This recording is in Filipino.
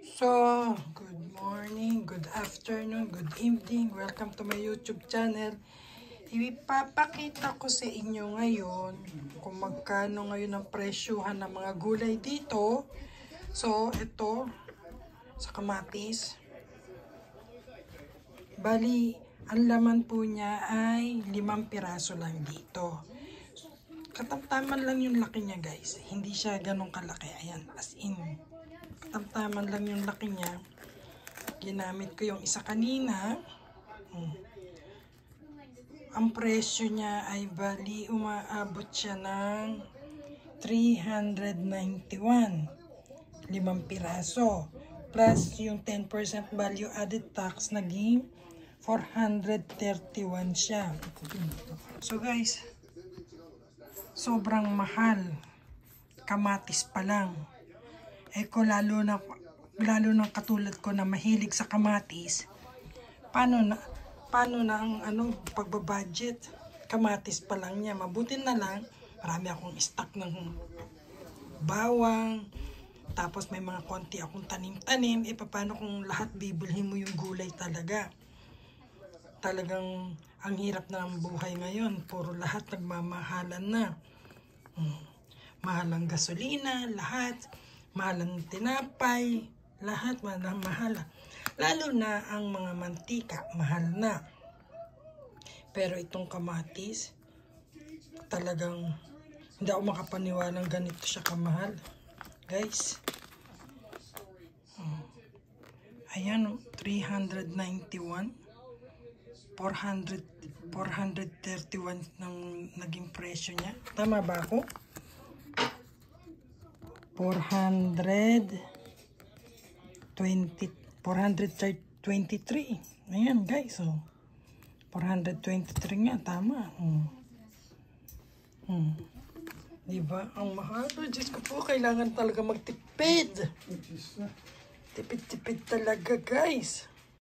So, good morning, good afternoon, good evening. Welcome to my YouTube channel. Ipapakita ko sa inyo ngayon kung magkano ngayon ang presyuhan ng mga gulay dito. So, ito sa kamatis. Bali, ang laman po niya ay 5 piraso lang dito. Katamtaman lang yung laki niya, guys. Hindi siya ganun kalaki. Ayan, as in. Katamtaman lang yung laki niya. Ginamit ko yung isa kanina. Ang presyo niya ay bali umaabot siya ng 391. 5 piraso. Plus yung 10% value added tax, naging 431 siya. So guys, sobrang mahal. Kamatis pa lang. Ko lalo na katulad ko na mahilig sa kamatis. Paano na ang pagbabudget? Kamatis pa lang niya. Mabuti na lang marami akong stock ng bawang. Tapos may mga konti akong tanim-tanim. Paano kung lahat bibilhin mo yung gulay talaga? Talagang ang hirap na ang buhay ngayon. Puro lahat nagmamahalan na. Mahal ang gasolina, lahat. Mahal ang tinapay, lahat mahal. Lalo na ang mga mantika, mahal na. Pero itong kamatis, talagang hindi ako makapaniwalang ganito siya kamahal. Guys, ayan, 391, 431 ng naging presyo niya. Tama ba ako? 423. Ayan guys, 423 nga, tama. Diba? Ang mahal. Diyos ko po, kailangan talaga magtipid. Tipid-tipid talaga guys.